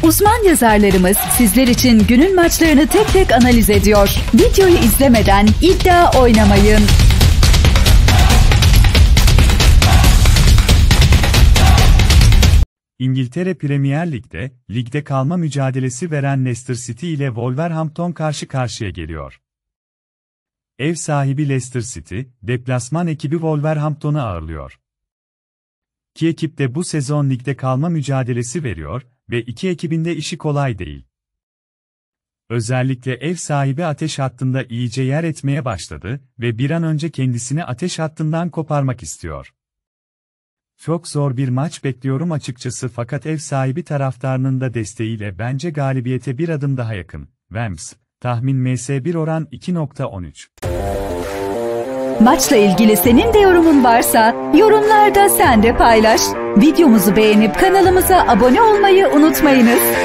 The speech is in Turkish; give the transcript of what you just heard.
Uzman yazarlarımız sizler için günün maçlarını tek tek analiz ediyor. Videoyu izlemeden iddia oynamayın. İngiltere Premier Lig'de kalma mücadelesi veren Leicester City ile Wolverhampton karşı karşıya geliyor. Ev sahibi Leicester City, deplasman ekibi Wolverhampton'u ağırlıyor. İki ekip de bu sezon ligde kalma mücadelesi veriyor ve iki ekibin de işi kolay değil. Özellikle ev sahibi ateş hattında iyice yer etmeye başladı ve bir an önce kendisini ateş hattından koparmak istiyor. Çok zor bir maç bekliyorum açıkçası fakat ev sahibi taraftarının da desteğiyle bence galibiyete bir adım daha yakın. Wembley, tahmin MS1 oran 2.13. Maçla ilgili senin de yorumun varsa yorumlarda sen de paylaş. Videomuzu beğenip kanalımıza abone olmayı unutmayınız.